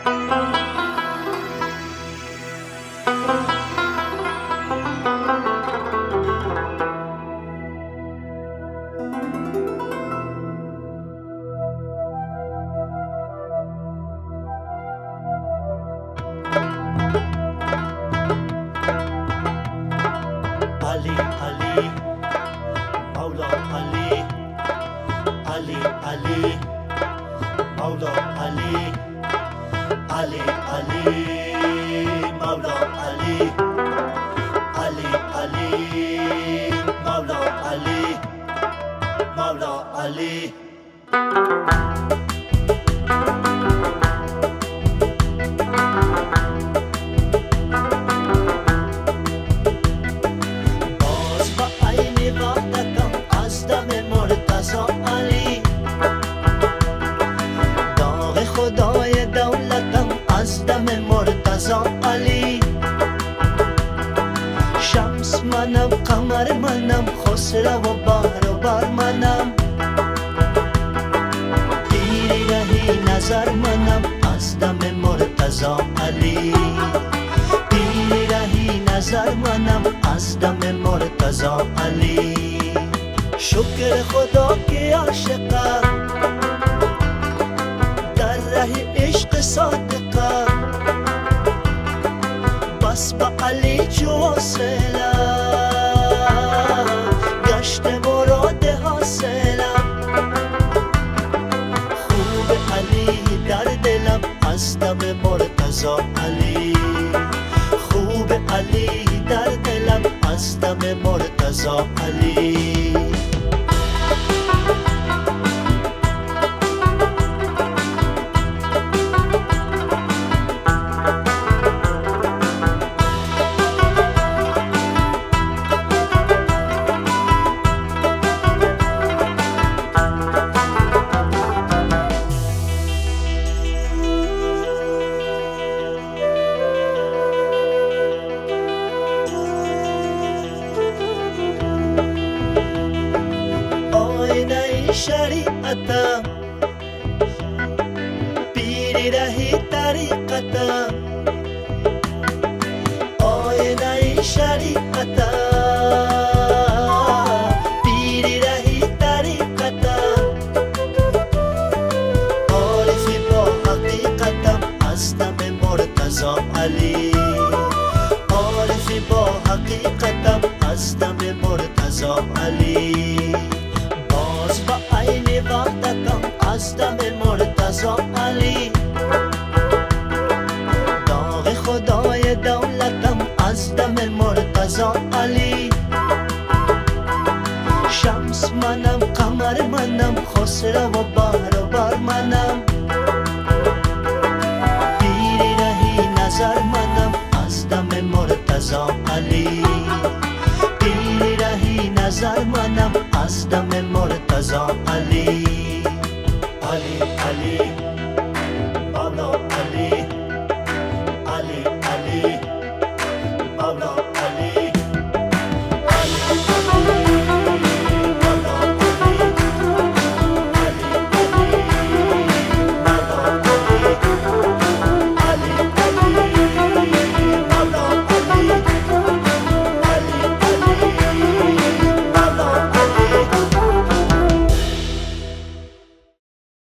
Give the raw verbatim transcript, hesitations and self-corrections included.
Ali, Ali, Maula Ali, Ali, Ali, Maula Ali, Ali, Ali, Maula Ali, Ali, Ali, Maula Ali, Maula Ali. خدای دولتم از دم مرتضا علی، شمس منم قمر منم خسرو و بهربر منم، پیری رهی نظر منم از دم مرتضا علی، پیری رهی نظر منم از دم مرتضا علی. شکر خدا که عاشقم عشق صادقه، بس با علی جو وصله گشت مراد حاصلم، خوب علی در دلم از دم مرتضا علی، خوب علی در دلم از دم مرتضا علی. शरीअतम पीरी रही तरीक़तम, ओए नई शरीअतम पीरी रही तरीक़तम, आरिफ़ी बा हक़ीक़तम az dam मुर्तज़ा अली, आरिफ़ी बा हक़ीक़तम az dam मुर्तज़ा अली. وقتکم از دم مرتضا علی، داغ خدای دولتم از دم مرتضا علی، شمس منم قمر منم خسرو و بهربر منم، پیری رهی نظر منم از دم مرتضا علی، پیری رهی نظر منم از دم مرتضا علی. Ali, Ali.